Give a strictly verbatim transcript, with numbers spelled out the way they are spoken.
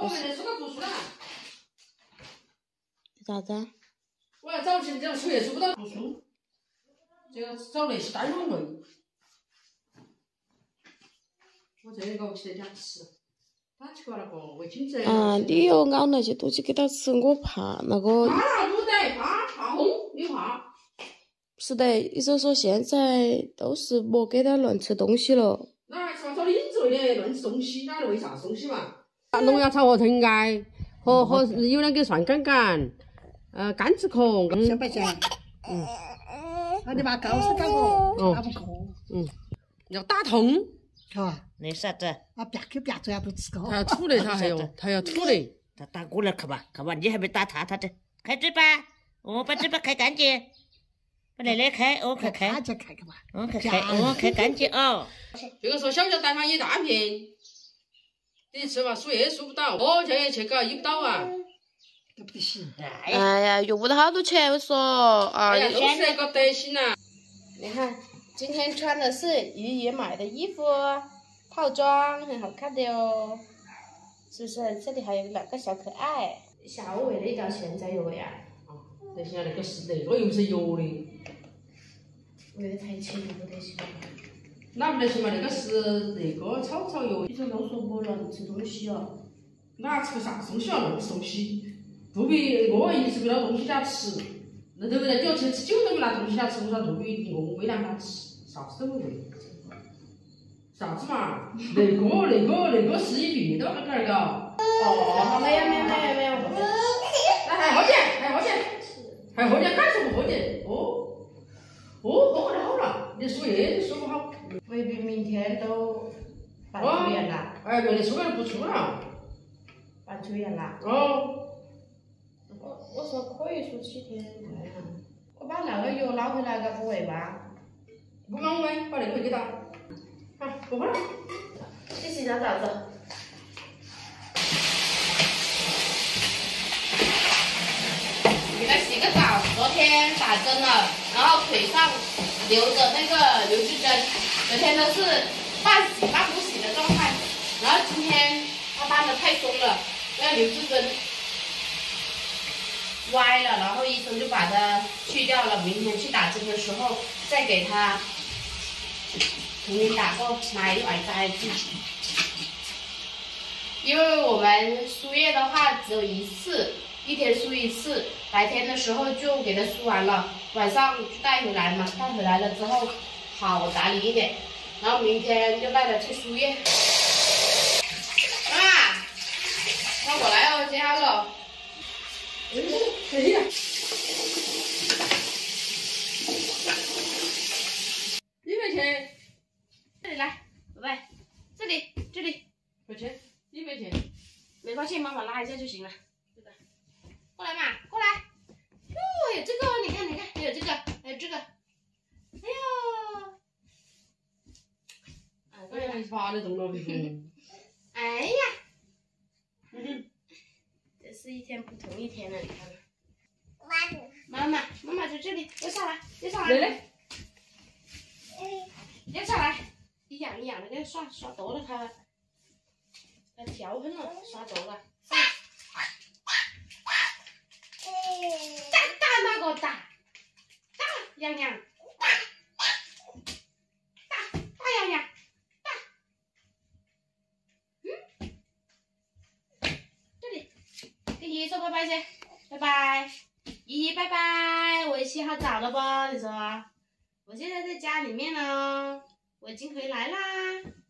我没得书到读书了。 啥子啊？ 我要找去这初夜书不到读书，这个找那些单位。我这个去在家吃，他去过那个卫青子。 啊，你又熬那些东西给他吃，我怕那个。 怕啦，不得，怕怕轰，你怕？ 是的，医生说现在都是莫给他乱吃东西了。 那还是要找领子的乱吃东西，那喂啥子东西嘛？农药草和藤艾和和有两根蒜杆杆，呃，甘蔗壳。 小白菜。嗯。那你把高丝搞个，打不过。 嗯。要打通。 好。 那啥子？ 啊，别去别做呀，都吃过。 他要吐的，他还要，他要吐的。 他打过来看吧，看吧，你还没打他，他这开嘴巴，哦，把嘴巴开干净，把那里开，哦，开开， 再开开吧， 哦，开开，哦，开干净哦。 这个说小小单方一大片，你吃嘛，输也输不到，哦，这也去搞医不到啊， 都不得行。 哎呀，用不到好多钱，我说，哎呀， 都是那个德行呐。 你看，今天穿的是爷爷买的衣服。套装很好看的哦，是不是？这里还有两个小可爱。下午喂了一条现在又喂啊。 哦，那现在那个是那个又不是油的。 喂得太轻不得行。 那不得行嘛？那个是那个炒炒油。 医生都说不能吃东西哦。 那吃个啥东西啊？乱吃东西，不比我一直不拿东西给他吃，那对不对？就去吃酒都没拿东西给他吃，我说杜比我喂两他吃，啥子都没喂。啥子嘛？那个那个那个是一病都那个那个。 哦，没有没有没有没有。 来，还喝点，还喝点，还喝点，干什么喝点？哦，哦，喝的好了，你输液输不好。 未必明天都办出院了。 哎，没得输院不出了。 办出院了。 哦。 我我说可以输七天，我把那个药捞回来，个不喂吧？ 不帮我喂，把那个喂给他。好，不喝了。 去洗澡澡子。 给他洗个澡，昨天打针了，然后腿上留着那个留置针，昨天都是半洗半不洗的状态，然后今天他扳的太松了，那留置针歪了，然后医生就把它去掉了，明天去打针的时候再给他重新打过哪一碗再自己。因为我们输液的话只有一次，一天输一次，白天的时候就给他输完了，晚上就带回来嘛，带回来了之后好打理一点，然后明天就带他去输液。妈妈，那我来哦，接好了。 可以了。你没钱？ 这里来，宝贝，这里这里。 没钱？你没钱？ 没关系，妈妈拉一下就行了。这个，过来嘛，过来。哟，有这个，你看，你看，还有这个，还有这个。哎呦， 哎呀，你发的中了，嗯。 哎呀，嗯，这是一天不同一天了，你看。妈妈，妈妈在这里，要下来，要下来。 来来。 要下来，一痒一痒的，给它刷刷多了它。它条痕了，刷走了。大大那个大，大洋洋，大大大洋洋，大。嗯，这里，跟爷爷说拜拜先，拜拜，爷爷拜拜。我洗好澡了不？你说，我现在在家里面呢，我已经回来啦。